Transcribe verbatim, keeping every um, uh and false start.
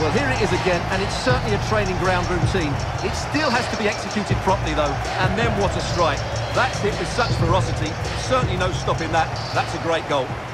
Well, here it is again, and it's certainly a training ground routine. It still has to be executed properly, though. And then what a strike. That's hit with such ferocity. Certainly no stopping that. That's a great goal.